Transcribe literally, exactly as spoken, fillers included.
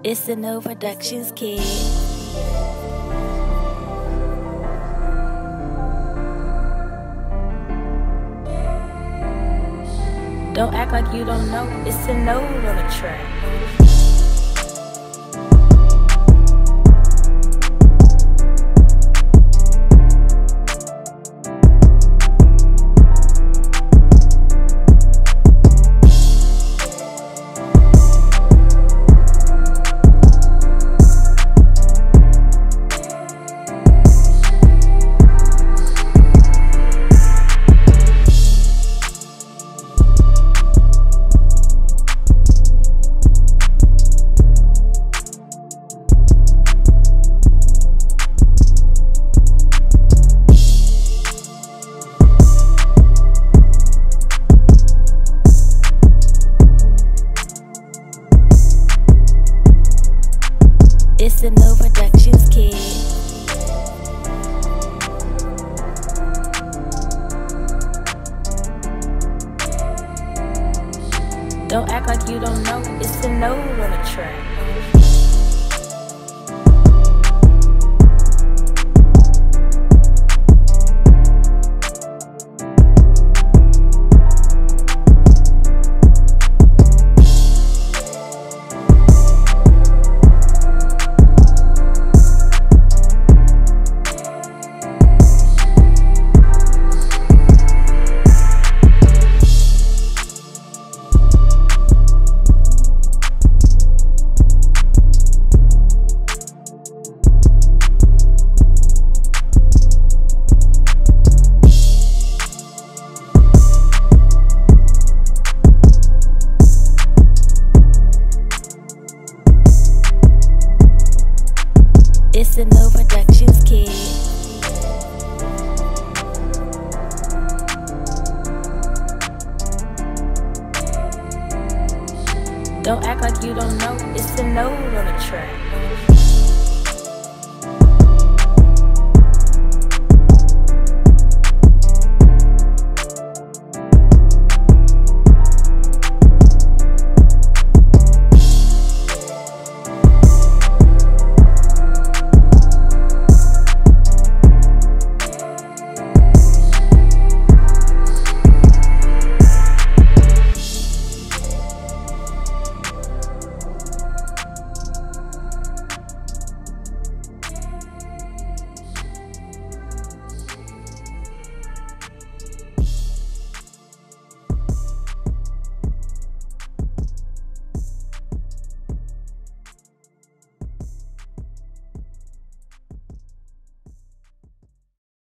It's the No Productions kid. Don't act like you don't know. It's the No on the track. It's the No Productions kid. Don't act like you don't know. It's the No on the track. It's the No Productions kid. Don't act like you don't know. It's the No on the track.